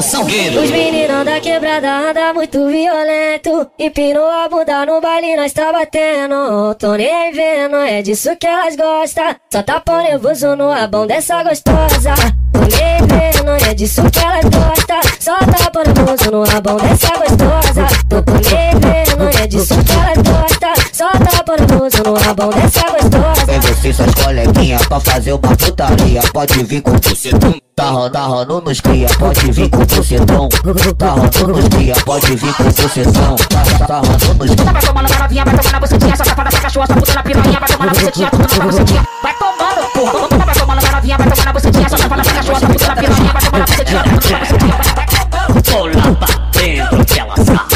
Paulo Salgueiro. Os meninos da quebrada andam muito violento. Empinou a bunda no baile, nós tá batendo. Tô nem aí vendo, é disso que elas gostam. Só tá pão nervoso no abão dessa gostosa. Tô nem aí vendo, é disso que elas gostam. Só tá pão nervoso no abão dessa gostosa. Tô nem aí vendo, é disso que elas gostam. Só tá pão nervoso no abão dessa gostosa. Vem você e suas coleguinhas pra fazer uma putaria. Pode vir com você. Tá rodando nos cria, pode vir com bucetão. Tá rodando nos cria, pode vir com bucetão. Tá rodando nos cria. Vai tomando na novinha, vai tomando na bucetinha. Só safada, essa cachorra, só puta na piranha. Vai tomando na bucetinha, tomando na bucetinha. Vai tomando, porra. Vai tomando na novinha, vai tomando na bucetinha. Só safada, essa cachorra, só puta na piranha. Vai tomando na bucetinha, tomando na bucetinha. Vou lá pra dentro que ela sabe.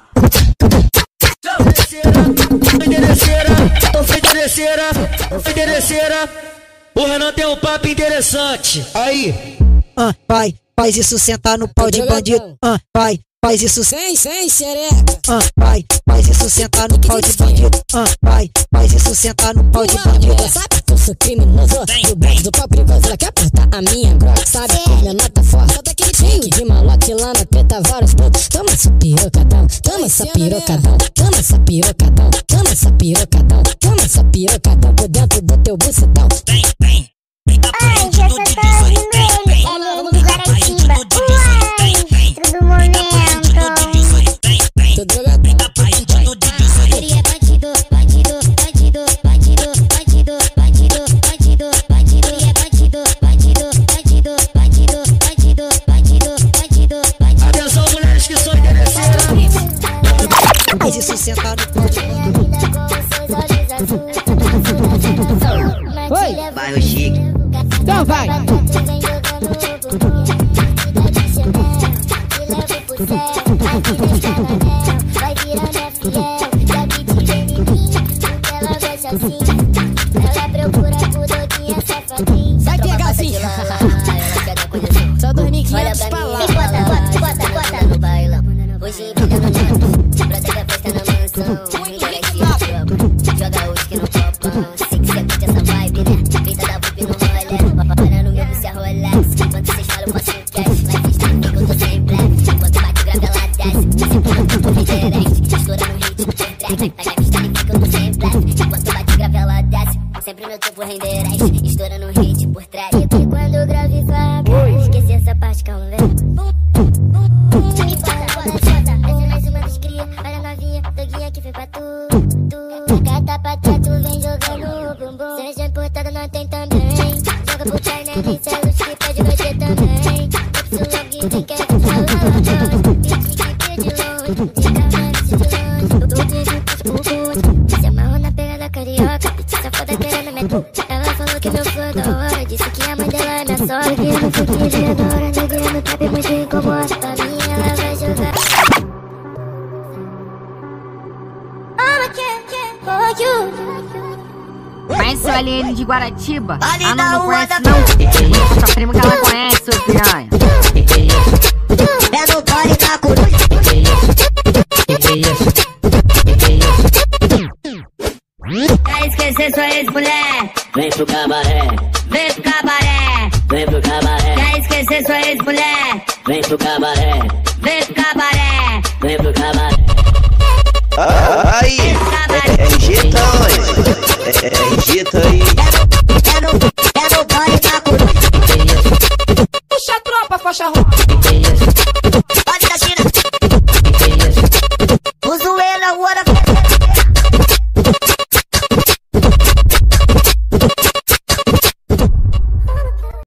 Interesseira. O Renan tem um papo interessante. Aí. Faz isso sentar no pau de bandido. Faz isso sem xereca. Faz isso sentar no pau de bandido. Faz isso sentar no pau de bandido. Sabe que eu sou criminoso, do braço do pau perigoso. Ela quer apertar a minha grossa. Sabe que minha nota forte, só daquele pique de malote, lama, preta, vários pontos. Toma essa pirocadão, toma essa pirocadão. Toma essa pirocadão, toma essa pirocadão. Toma essa pirocadão por dentro do teu bucetão. Ai, já só tá ouvindo ele. Ele é de Guaratiba. Uai, todo momento. Tô drogado. Ele é bandido, bandido, bandido, bandido, bandido, bandido, bandido, bandido. Ele é bandido, bandido, bandido, bandido, bandido, bandido, bandido, bandido. Atenção, mulheres que são interesseiras. Faz isso sentar no pau de bandido. Vai, o Chique. Então vai. Vai virando fiel, já me diz em mim. Ela gosta assim. Ela procura por doidinha safadinha. Sai pegar assim. Só 2.500 palavras. Bota no bailão. Hoje empilhando no canto. Protege a festa na mansão. Joga o uísque no copão. Sei que cê curte essa vibe, né? Pinta da VUP no rolê. Para no meu você a Rolex. Enquanto cês falam, eu passo o cash. Vai festa comigo, eu tô sempre leve. Enquanto bate grave, ela desce. Sempre no campo diferente. Estoura no ritmo por trás. Na minha pista ele fica, eu tô sempre leve. Enquanto bate grave, ela desce. Sempre no tempo rendereste. Estoura no ritmo por trás. E quando o grave vaga, esqueci essa parte, calma, velho. Me bota, essa é mais uma dos cria. Olha a novinha, doguinha que vem pra tu. Gata pra tu vem jogando o bumbum. Seja importada, não tem também. Joga pro pai, né? Tem celos que pode você também. Capsula alguém tem que falar. Pede de longe, fica mais de longe. Tô pedindo se amarrou na pegada carioca. Essa foda querendo meter. Ela falou que meu flow é da hora. Disse que a mãe dela é minha sogra. Neguinha no fuquinho, adora. Neguinha no trap, muito incomoda. Pra mim ela vai jogar. Conhece o LN de Guaratiba? Ah, não conhece não? Só primo que ela conhece, seu piranha. É no pole da coruja. Quer esquecer sua ex-mulher? Vem pro cabaré. Vem pro cabaré. Vem pro cabaré. Quer esquecer sua ex-mulher? Vem pro cabaré. Vem pro cabaré. Vem pro cabaré. Aí, é jeitão.